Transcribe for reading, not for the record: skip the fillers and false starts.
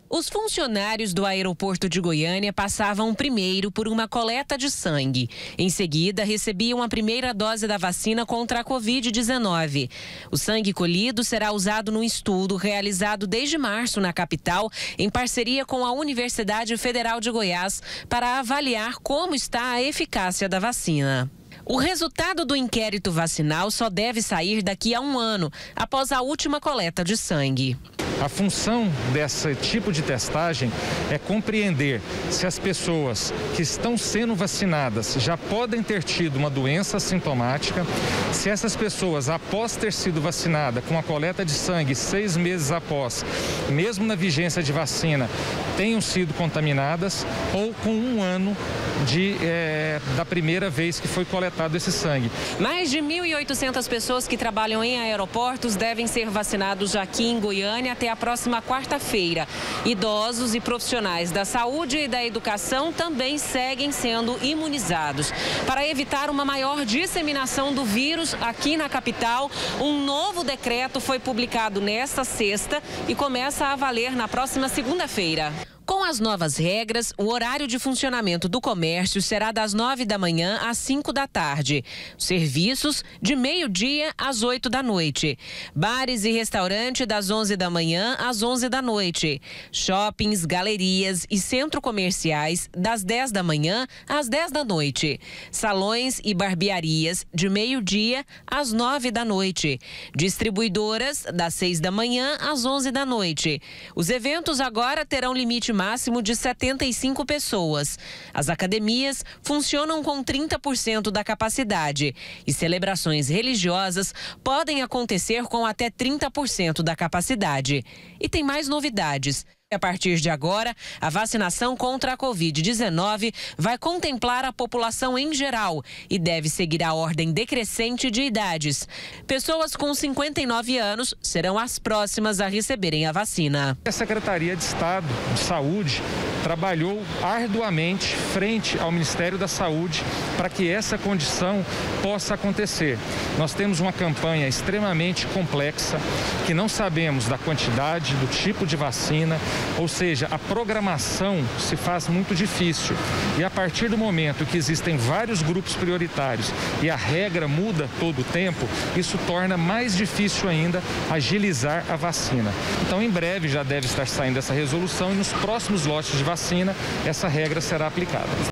Os funcionários do aeroporto de Goiânia passavam primeiro por uma coleta de sangue. Em seguida, recebiam a primeira dose da vacina contra a Covid-19. O sangue colhido será usado num estudo realizado desde março na capital, em parceria com a Universidade Federal de Goiás, para avaliar como está a eficácia da vacina. O resultado do inquérito vacinal só deve sair daqui a 1 ano, após a última coleta de sangue. A função desse tipo de testagem é compreender se as pessoas que estão sendo vacinadas já podem ter tido uma doença sintomática, se essas pessoas, após ter sido vacinada com a coleta de sangue 6 meses após, mesmo na vigência de vacina, tenham sido contaminadas ou com 1 ano da primeira vez que foi coletado esse sangue. Mais de 1.800 pessoas que trabalham em aeroportos devem ser vacinados aqui em Goiânia até a próxima quarta-feira. Idosos e profissionais da saúde e da educação também seguem sendo imunizados. Para evitar uma maior disseminação do vírus aqui na capital, um novo decreto foi publicado nesta sexta e começa a valer na próxima segunda-feira. Com as novas regras, o horário de funcionamento do comércio será das 9 da manhã às 5 da tarde. Serviços de meio-dia às 8 da noite. Bares e restaurantes das 11 da manhã às 11 da noite. Shoppings, galerias e centros comerciais das 10 da manhã às 10 da noite. Salões e barbearias de meio-dia às 9 da noite. Distribuidoras das 6 da manhã às 11 da noite. Os eventos agora terão limite máximo de 75 pessoas. As academias funcionam com 30% da capacidade e celebrações religiosas podem acontecer com até 30% da capacidade. E tem mais novidades. A partir de agora, a vacinação contra a Covid-19 vai contemplar a população em geral e deve seguir a ordem decrescente de idades. Pessoas com 59 anos serão as próximas a receberem a vacina. A Secretaria de Estado de Saúde trabalhou arduamente frente ao Ministério da Saúde para que essa condição possa acontecer. Nós temos uma campanha extremamente complexa, que não sabemos da quantidade, do tipo de vacina, ou seja, a programação se faz muito difícil. E a partir do momento que existem vários grupos prioritários e a regra muda todo o tempo, isso torna mais difícil ainda agilizar a vacina. Então, em breve já deve estar saindo essa resolução e nos próximos lotes de vacina essa regra será aplicada.